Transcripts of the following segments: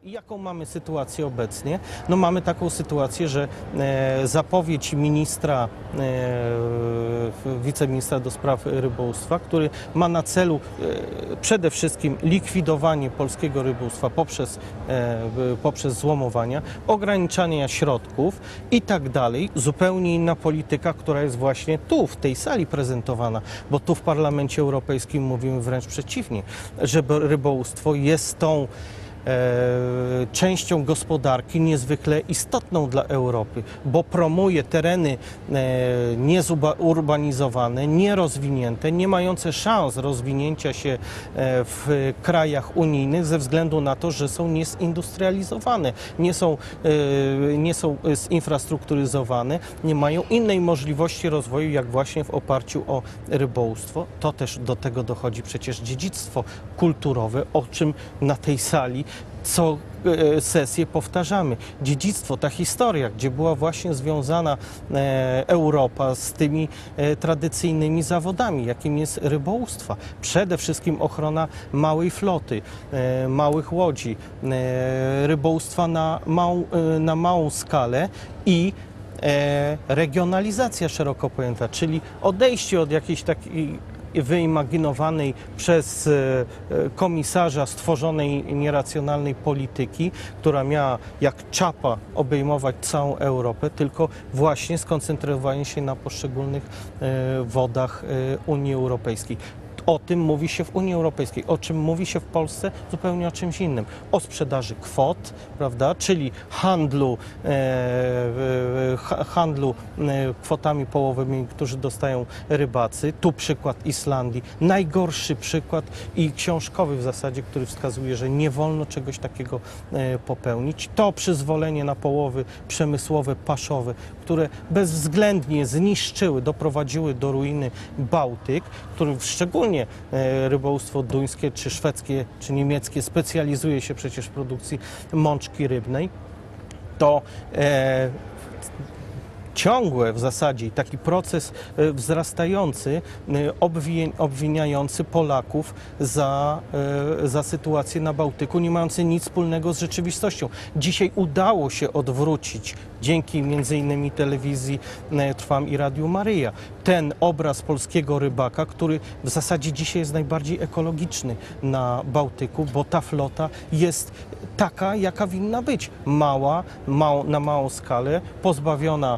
I jaką mamy sytuację obecnie? No mamy taką sytuację, że zapowiedź ministra, wiceministra do spraw rybołówstwa, który ma na celu przede wszystkim likwidowanie polskiego rybołówstwa poprzez złomowania, ograniczanie środków i tak dalej. Zupełnie inna polityka, która jest właśnie tu, w tej sali prezentowana, bo tu w Parlamencie Europejskim mówimy wręcz przeciwnie, że rybołówstwo jest tą częścią gospodarki niezwykle istotną dla Europy, bo promuje tereny niezurbanizowane, nierozwinięte, nie mające szans rozwinięcia się w krajach unijnych ze względu na to, że są niezindustrializowane, nie są zinfrastrukturyzowane, nie mają innej możliwości rozwoju, jak właśnie w oparciu o rybołówstwo. To też do tego dochodzi przecież dziedzictwo kulturowe, o czym na tej sali co sesję powtarzamy. Dziedzictwo, ta historia, gdzie była właśnie związana Europa z tymi tradycyjnymi zawodami, jakim jest rybołówstwo. Przede wszystkim ochrona małej floty, małych łodzi, rybołówstwa na małą skalę i regionalizacja szeroko pojęta, czyli odejście od jakiejś takiej wyimaginowanej przez komisarza stworzonej nieracjonalnej polityki, która miała jak czapa obejmować całą Europę, tylko właśnie skoncentrowanie się na poszczególnych wodach Unii Europejskiej. O tym mówi się w Unii Europejskiej, o czym mówi się w Polsce, zupełnie o czymś innym. O sprzedaży kwot, prawda, czyli handlu kwotami połowowymi, którzy dostają rybacy. Tu przykład Islandii, najgorszy przykład i książkowy w zasadzie, który wskazuje, że nie wolno czegoś takiego popełnić. To przyzwolenie na połowy przemysłowe, paszowe, które bezwzględnie zniszczyły, doprowadziły do ruiny Bałtyk, który szczególnie rybołówstwo duńskie, czy szwedzkie, czy niemieckie specjalizuje się przecież w produkcji mączki rybnej, to ciągłe w zasadzie taki proces wzrastający, obwiniający Polaków za sytuację na Bałtyku, nie mający nic wspólnego z rzeczywistością. Dzisiaj udało się odwrócić, dzięki m.in. telewizji Trwam i Radiu Maryja, ten obraz polskiego rybaka, który w zasadzie dzisiaj jest najbardziej ekologiczny na Bałtyku, bo ta flota jest taka, jaka winna być. Na małą skalę, pozbawiona,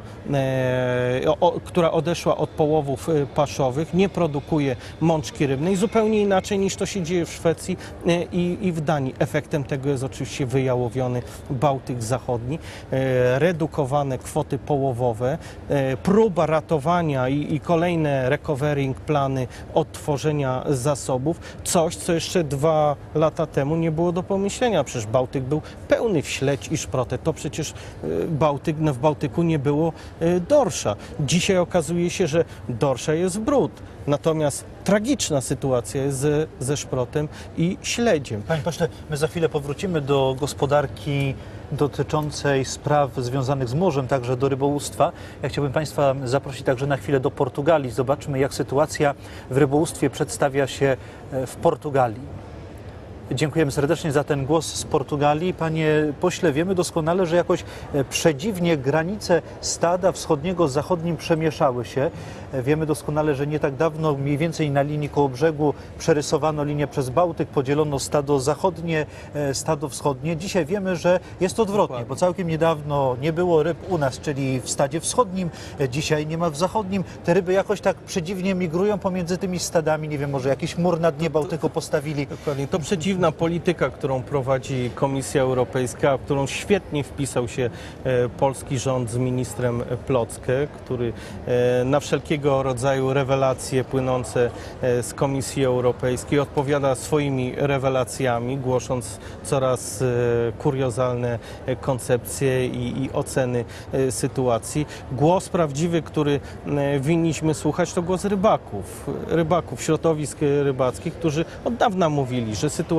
która odeszła od połowów paszowych, nie produkuje mączki rybnej, zupełnie inaczej niż to się dzieje w Szwecji i w Danii. Efektem tego jest oczywiście wyjałowiony Bałtyk Zachodni, redukowane kwoty połowowe, próba ratowania i kolejne recovering plany odtworzenia zasobów, coś, co jeszcze 2 lata temu nie było do pomyślenia. Przecież Bałtyk był pełny w śledź i szprotę. To przecież w Bałtyku nie było dorsza. Dzisiaj okazuje się, że dorsza jest brud. Natomiast tragiczna sytuacja jest ze szprotem i śledziem. Panie pośle, my za chwilę powrócimy do gospodarki dotyczącej spraw związanych z morzem, także do rybołówstwa. Ja chciałbym Państwa zaprosić także na chwilę do Portugalii. Zobaczmy, jak sytuacja w rybołówstwie przedstawia się w Portugalii. Dziękujemy serdecznie za ten głos z Portugalii. Panie pośle, wiemy doskonale, że jakoś przedziwnie granice stada wschodniego z zachodnim przemieszały się. Wiemy doskonale, że nie tak dawno, mniej więcej na linii koło brzegu, przerysowano linię przez Bałtyk, podzielono stado zachodnie, stado wschodnie. Dzisiaj wiemy, że jest odwrotnie, bo całkiem niedawno nie było ryb u nas, czyli w stadzie wschodnim, dzisiaj nie ma w zachodnim. Te ryby jakoś tak przedziwnie migrują pomiędzy tymi stadami. Nie wiem, może jakiś mur na dnie Bałtyku postawili. Dokładnie. To przeciwna polityka, którą prowadzi Komisja Europejska, w którą świetnie wpisał się polski rząd z ministrem Plocke, który na wszelkiego rodzaju rewelacje płynące z Komisji Europejskiej odpowiada swoimi rewelacjami, głosząc coraz kuriozalne koncepcje i oceny sytuacji. Głos prawdziwy, który winniśmy słuchać, to głos rybaków, środowisk rybackich, którzy od dawna mówili, że sytuacja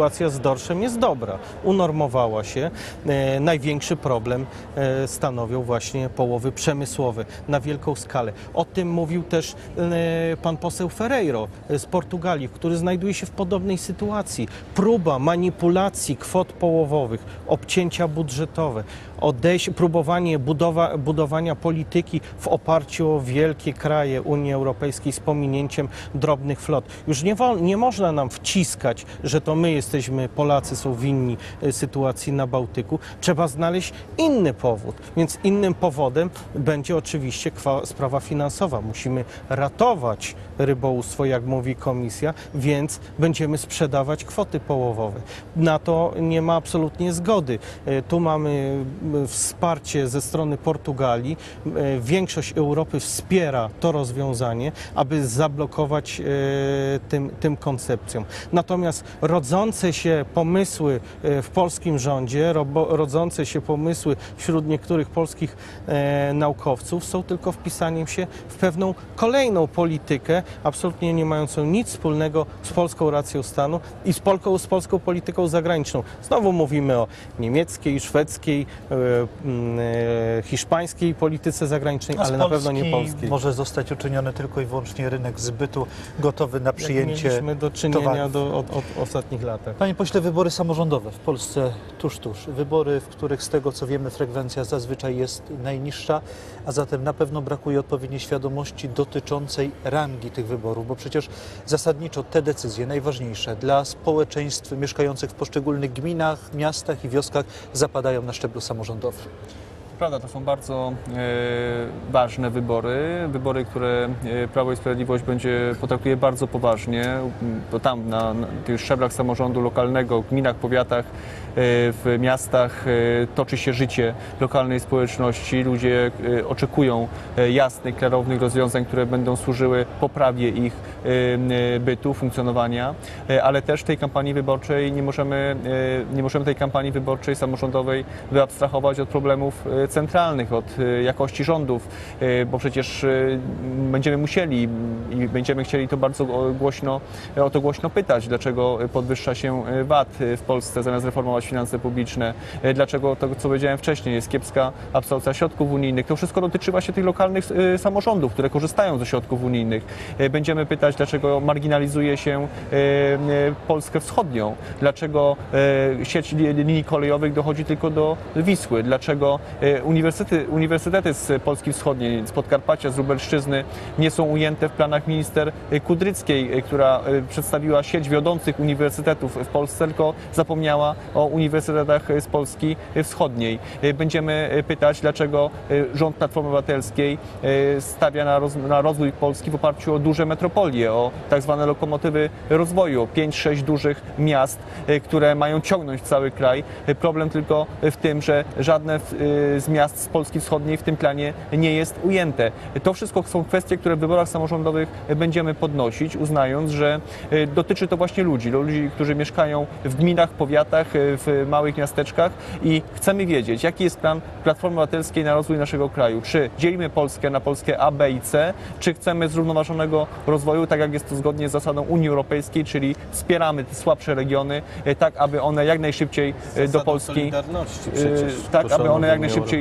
sytuacja z dorszem jest dobra. Unormowała się. Największy problem stanowią właśnie połowy przemysłowe na wielką skalę. O tym mówił też pan poseł Ferreiro z Portugalii, który znajduje się w podobnej sytuacji. Próba manipulacji kwot połowowych, obcięcia budżetowe, próbowanie budowania polityki w oparciu o wielkie kraje Unii Europejskiej z pominięciem drobnych flot. Już nie można nam wciskać, że to my jesteśmy, Polacy są winni sytuacji na Bałtyku. Trzeba znaleźć inny powód. Więc innym powodem będzie oczywiście sprawa finansowa. Musimy ratować rybołówstwo, jak mówi Komisja, więc będziemy sprzedawać kwoty połowowe. Na to nie ma absolutnie zgody. Tu mamy wsparcie ze strony Portugalii. Większość Europy wspiera to rozwiązanie, aby zablokować tym koncepcjom. Natomiast rodzące się pomysły w polskim rządzie, rodzące się pomysły wśród niektórych polskich naukowców są tylko wpisaniem się w pewną kolejną politykę, absolutnie nie mającą nic wspólnego z polską racją stanu i z polską polityką zagraniczną. Znowu mówimy o niemieckiej, szwedzkiej, hiszpańskiej polityce zagranicznej, ale na pewno nie polskiej. Może zostać uczyniony tylko i wyłącznie rynek zbytu gotowy na przyjęcie mieliśmy do czynienia od ostatnich lat. Panie pośle, wybory samorządowe w Polsce tuż. Wybory, w których z tego co wiemy frekwencja zazwyczaj jest najniższa, a zatem na pewno brakuje odpowiedniej świadomości dotyczącej rangi tych wyborów, bo przecież zasadniczo te decyzje najważniejsze dla społeczeństw mieszkających w poszczególnych gminach, miastach i wioskach zapadają na szczeblu samorządowym. Prawda, to są bardzo ważne wybory, które Prawo i Sprawiedliwość potraktuje bardzo poważnie. To tam na tych szczeblach samorządu lokalnego, w gminach, powiatach, w miastach toczy się życie lokalnej społeczności. Ludzie oczekują jasnych, klarownych rozwiązań, które będą służyły poprawie ich bytu, funkcjonowania, ale też tej kampanii wyborczej nie możemy tej kampanii wyborczej samorządowej wyabstrahować od problemów centralnych, od jakości rządów, bo przecież będziemy musieli i będziemy chcieli to bardzo głośno pytać, dlaczego podwyższa się VAT w Polsce zamiast reformować finanse publiczne, dlaczego to, co powiedziałem wcześniej, jest kiepska absorpcja środków unijnych. To wszystko dotyczy właśnie tych lokalnych samorządów, które korzystają ze środków unijnych. Będziemy pytać, dlaczego marginalizuje się Polskę Wschodnią, dlaczego sieć linii kolejowych dochodzi tylko do Wisły, dlaczego uniwersytety z Polski Wschodniej, z Podkarpacia, z Lubelszczyzny nie są ujęte w planach minister Kudryckiej, która przedstawiła sieć wiodących uniwersytetów w Polsce, tylko zapomniała o uniwersytetach z Polski Wschodniej. Będziemy pytać, dlaczego rząd Platformy Obywatelskiej stawia na rozwój Polski w oparciu o duże metropolie, o tak zwane lokomotywy rozwoju, o 5-6 dużych miast, które mają ciągnąć cały kraj. Problem tylko w tym, że żadne z miast z Polski Wschodniej w tym planie nie jest ujęte. To wszystko są kwestie, które w wyborach samorządowych będziemy podnosić, uznając, że dotyczy to właśnie ludzi, którzy mieszkają w gminach, powiatach, w małych miasteczkach i chcemy wiedzieć, jaki jest plan Platformy Obywatelskiej na rozwój naszego kraju. Czy dzielimy Polskę na Polskę A, B i C, czy chcemy zrównoważonego rozwoju, tak jak jest to zgodnie z zasadą Unii Europejskiej, czyli wspieramy te słabsze regiony, tak aby one jak najszybciej do Polski, tak aby one jak najszybciej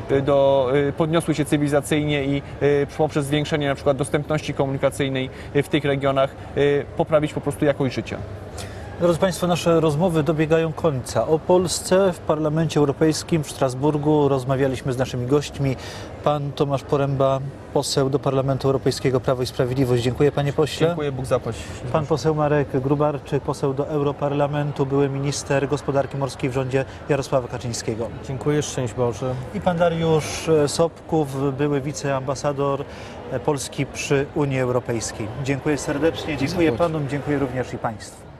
podniosły się cywilizacyjnie i poprzez zwiększenie na przykład dostępności komunikacyjnej w tych regionach poprawić po prostu jakość życia. Drodzy Państwo, nasze rozmowy dobiegają końca. O Polsce w Parlamencie Europejskim w Strasburgu rozmawialiśmy z naszymi gośćmi. Pan Tomasz Poręba, poseł do Parlamentu Europejskiego Prawo i Sprawiedliwość. Dziękuję panie pośle. Dziękuję, Bóg zapłać. Pan poseł Marek Grubarczyk, poseł do Europarlamentu, były minister gospodarki morskiej w rządzie Jarosława Kaczyńskiego. Dziękuję, szczęść Boże. I pan Dariusz Sobków, były wiceambasador Polski przy Unii Europejskiej. Dziękuję serdecznie, dziękuję panom, dziękuję również i państwu.